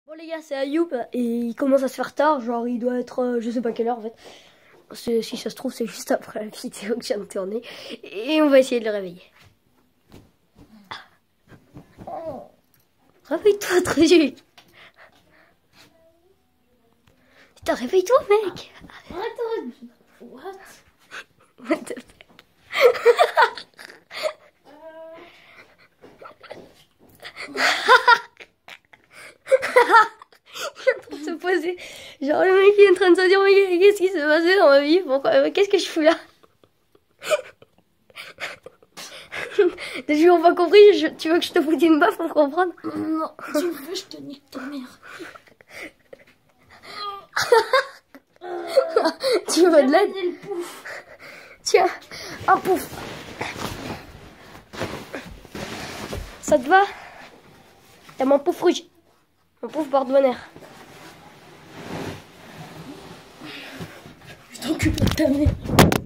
Bon les gars, c'est Ayoub et il commence à se faire tard, genre il doit être je sais pas quelle heure en fait. Si ça se trouve c'est juste après la vidéo que je viens de tourner et on va essayer de le réveiller. Réveille-toi Truc. Putain, réveille-toi mec. Arrête. What? What the fuck? Il est en train de se poser. Genre le mec il est en train de se dire mais qu'est-ce qui s'est passé dans ma vie? Pourquoi? Qu'est-ce que je fous là? T'as toujours pas compris? Tu veux que je te foute une baffe pour comprendre? Non, tu veux, je te nique ta mère. Tu veux de l'aide? Le pouf. Tiens, un pouf. Ça te va? T'as mon pouf rouge. Mon pouf porte-bonheur. Je t'occupe de ta mère.